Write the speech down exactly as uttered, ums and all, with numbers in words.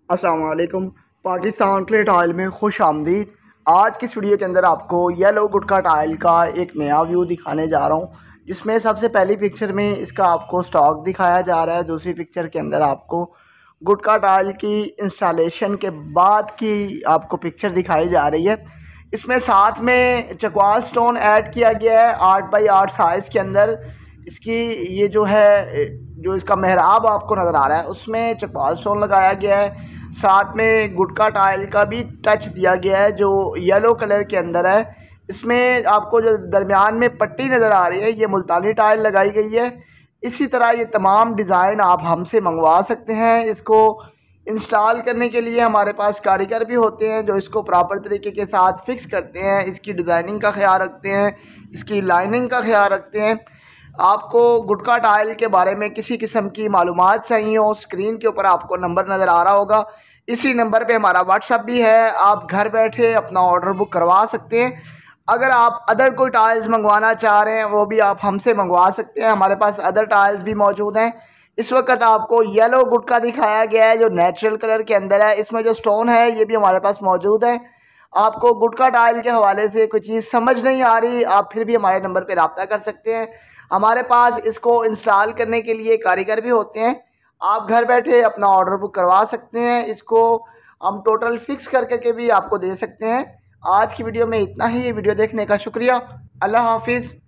अस्सलाम वालेकुम। Pakistan clay tile में खुश आमदीद। आज की इस वीडियो के अंदर आपको येलो गुटका टाइल का एक नया व्यू दिखाने जा रहा हूँ, जिसमें सबसे पहली पिक्चर में इसका आपको स्टॉक दिखाया जा रहा है। दूसरी पिक्चर के अंदर आपको गुटका टाइल की इंस्टॉलेशन के बाद की आपको पिक्चर दिखाई जा रही है। इसमें साथ में चकवाल स्टोन ऐड किया गया है आठ बाई आठ साइज़ के अंदर। इसकी ये जो है जो इसका मेहराब आपको नज़र आ रहा है उसमें चकवाल स्टोन लगाया गया है। साथ में गुटका टाइल का भी टच दिया गया है जो येलो कलर के अंदर है। इसमें आपको जो दरमियान में पट्टी नज़र आ रही है ये मुल्तानी टाइल लगाई गई है। इसी तरह ये तमाम डिज़ाइन आप हमसे मंगवा सकते हैं। इसको इंस्टॉल करने के लिए हमारे पास कारीगर भी होते हैं जो इसको प्रॉपर तरीके के साथ फिक्स करते हैं, इसकी डिज़ाइनिंग का ख्याल रखते हैं, इसकी लाइनिंग का ख्याल रखते हैं। आपको गुटका टाइल के बारे में किसी किस्म की मालूमात चाहिए हो, स्क्रीन के ऊपर आपको नंबर नज़र आ रहा होगा। इसी नंबर पे हमारा व्हाट्सअप भी है, आप घर बैठे अपना ऑर्डर बुक करवा सकते हैं। अगर आप अदर कोई टाइल्स मंगवाना चाह रहे हैं वो भी आप हमसे मंगवा सकते हैं, हमारे पास अदर टाइल्स भी मौजूद हैं। इस वक्त आपको येलो गुटका दिखाया गया है जो नेचुरल कलर के अंदर है। इसमें जो स्टोन है ये भी हमारे पास मौजूद है। आपको गुटका टाइल के हवाले से कोई चीज़ समझ नहीं आ रही, आप फिर भी हमारे नंबर पर रब्ता कर सकते हैं। हमारे पास इसको इंस्टॉल करने के लिए कारीगर भी होते हैं, आप घर बैठे अपना ऑर्डर बुक करवा सकते हैं। इसको हम टोटल फिक्स करके के भी आपको दे सकते हैं। आज की वीडियो में इतना ही। वीडियो देखने का शुक्रिया। अल्लाह हाफिज़।